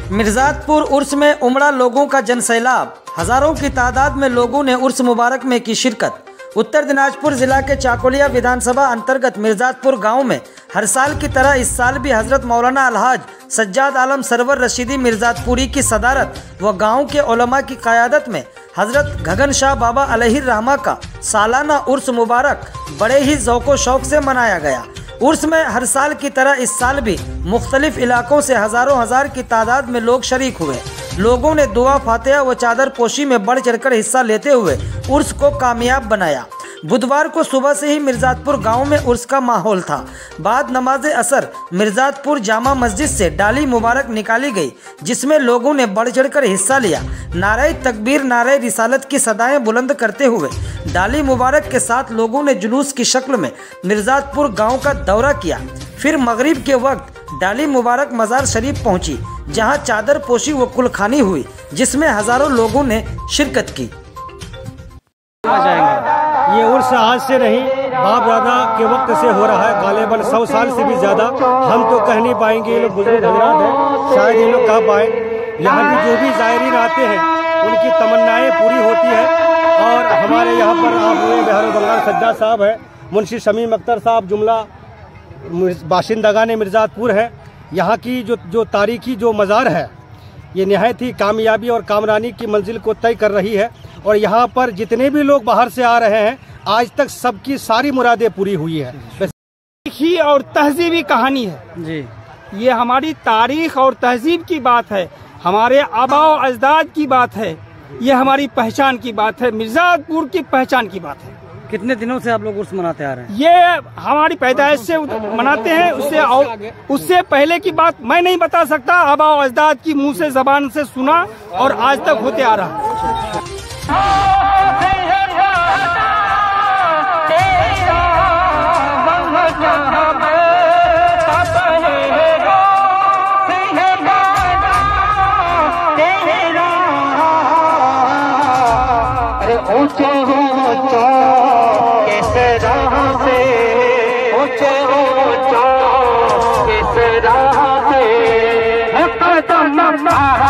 मिर्जातपुर उर्स में उमड़ा लोगों का जनसैलाब। हजारों की तादाद में लोगों ने उर्स मुबारक में की शिरकत। उत्तर दिनाजपुर जिला के चाकोलिया विधानसभा अंतर्गत मिर्जातपुर गांव में हर साल की तरह इस साल भी हजरत मौलाना अलहाज सज्जाद आलम सरवर रशीदी मिर्जातपुरी की सदारत व गांव के उलमा की क़यादत में हजरत गगन शाह बाबा अलैहि रहमा का सालाना उर्स मुबारक बड़े ही ज़ौक़ शौक़ से मनाया गया। उर्स में हर साल की तरह इस साल भी मुख्तलिफ इलाकों से हज़ारों हज़ार की तादाद में लोग शरीक हुए। लोगों ने दुआ फातिहा व चादर पोशी में बढ़ चढ़कर हिस्सा लेते हुए उर्स को कामयाब बनाया। बुधवार को सुबह से ही मिर्जातपुर गांव में उर्स का माहौल था। बाद नमाज असर मिर्जातपुर जामा मस्जिद से डाली मुबारक निकाली गई, जिसमें लोगों ने बढ़ चढ़कर हिस्सा लिया। नारे तकबीर, नारे रिसालत की सदाएं बुलंद करते हुए डाली मुबारक के साथ लोगों ने जुलूस की शक्ल में मिर्जातपुर गांव का दौरा किया। फिर मगरिब के वक्त डाली मुबारक मज़ार शरीफ पहुंची, जहां चादर पोशी व कुलखानी हुई, जिसमें हज़ारों लोगों ने शिरकत की। ये उर्स आज से नहीं, बाप दादा के वक्त से हो रहा है, गालिबन 100 साल से भी ज्यादा। हम तो कह नहीं पाएंगे, ये लोग बुजुर्ग हजरात हैं, शायद ये लोग कह पाए। यहाँ की जो भी ज़ायरीन आते हैं उनकी तमन्नाएं पूरी होती है। और हमारे यहाँ पर आप हुए बिहार बंगाल सज्जाद साहब है, मुंशी शमीम अख्तर साहब जुमला बाशिंदगान मिर्जातपुर है। यहाँ की जो तारीखी जो मज़ार है, ये नहायत ही कामयाबी और कामरानी की मंजिल को तय कर रही है। और यहाँ पर जितने भी लोग बाहर से आ रहे हैं, आज तक सबकी सारी मुरादें पूरी हुई है। तारीखी और तहजीबी कहानी है जी, ये हमारी तारीख और तहजीब की बात है, हमारे आबाओ अजदाद की बात है, ये हमारी पहचान की बात है, मिर्जातपुर की पहचान की बात है। कितने दिनों से आप लोग उर्स मनाते आ रहे हैं? ये हमारी पैदाइश से मनाते हैं। उससे पहले की बात मैं नहीं बता सकता, आबाओ अजदाद की मुंह से जबान से सुना और आज तक होते आ रहा है। ऊंचे